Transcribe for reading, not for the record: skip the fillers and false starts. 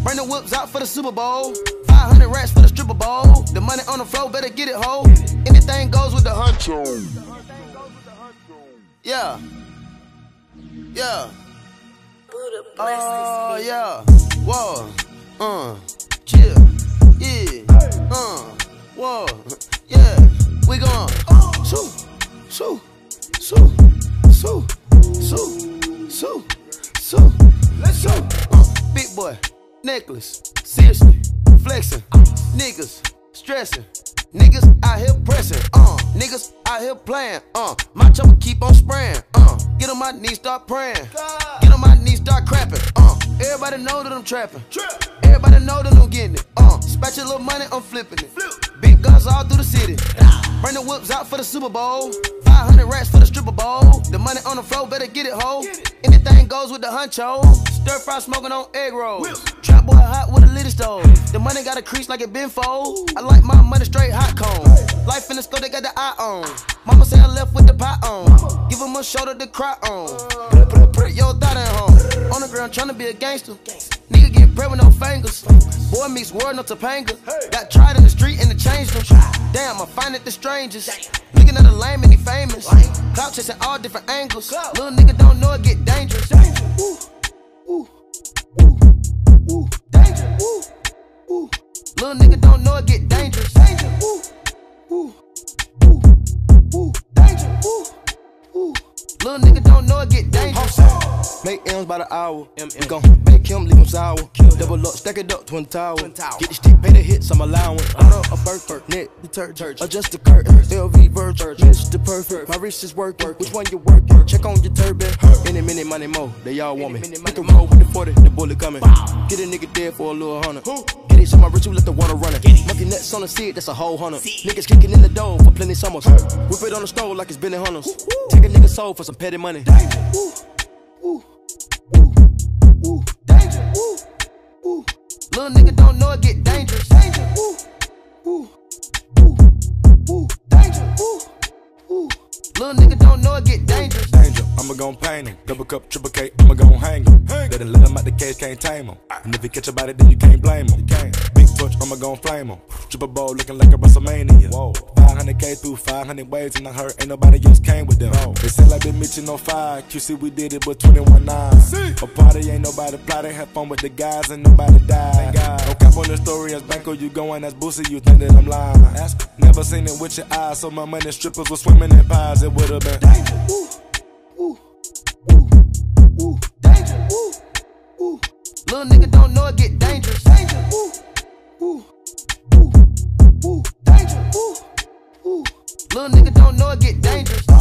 Bring the whips out for the Super Bowl. 500 racks for the stripper bowl. The money on the floor, better get it, ho. Anything goes with the huncho. Yeah. Yeah. Oh, yeah. Whoa. Chill. Yeah. Whoa. Yeah. We gon' shoo, shoo, shoo, shoo, shoo, shoo, shoo. Let's go. Big boy, necklace, seriously, flexing. Niggas stressing. Niggas out here pressing. Niggas out here playing. My chopper keep on spraying. Get on my knees, start praying. Get on my knees, start crapping. Everybody know that I'm trapping. Everybody know that I'm getting it. Spatch your little money, I'm flipping it. Big guns all through the city. Bring the whips out for the Super Bowl. 500 racks for the stripper bowl. The money on the floor, better get it, ho. Anything goes with the huncho. Stir fry smoking on egg rolls. Trap boy hot with a little stove. The money got a crease like it been fold. I like my money straight hot cone. Life in the scope, they got the eye on. Mama say I left with the pot on. Give him a shoulder to cry on. Put your thought at home. On the ground tryna be a gangster. Nigga get bread with no fingers. Boy meets world, no Topanga. Got tried in the street and it changed them. Damn, I find it the strangest. Looking at a lame and he famous. Clout chasing all different angles. Little nigga don't know it get dangerous. Ooh, ooh, ooh, ooh, danger. Ooh, ooh. Little nigga don't know it get dangerous. Ooh, ooh, ooh, ooh, danger. Ooh, ooh. Little nigga don't know it get dangerous. Make M's by the hour. We gon' bake him, leave him sour. Double up, stack it up, twin tower. Get the stick, pay the hits, I'm allowing. A Burke, net detergent, adjust the curtain. LV Virgin, Mr. Perfect. My wrist is working. Which one you working? Check on your turban. Any minute, money more. They all want me. We can roll with the 40, the bullet coming. Get a nigga dead for a little $100. Get it, so my rich, you let the water run it. Monkey nuts on the seat, that's a whole $100. Niggas kicking in the door for plenty summers. Whip it on the stove like it's been in hunters. Take a nigga soul for some petty money. Ooh, ooh, ooh, ooh, danger. Ooh, ooh. Little nigga don't know it get dangerous. Ooh, ooh, ooh, ooh, danger. Ooh, ooh. Little nigga don't know it get dangerous. Danger, I'ma gon' paint him. Double cup, triple K, I'ma gon' hang him. Let him out the cage, can't tame him. And if you catch a body, then you can't blame him. Big touch, I'ma gon' flame him. Triple bowl looking like a WrestleMania. Whoa. 500K through 500 waves, and I heard ain't nobody else came with them. They said like been Mitchell on fire. QC, we did it, but 21-9. A party ain't nobody plotting. Have fun with the guys, and nobody died. No cap on the story, as Banco, you going as Boosie, you think that I'm lying. Never seen it with your eyes, so my money strippers was swimming in pies. It would've been danger. Ooh, ooh, ooh, ooh, danger. Ooh, ooh. Little nigga don't know it get dangerous. Ooh, ooh, ooh, ooh, danger. Ooh, ooh. Little nigga don't know it get dangerous.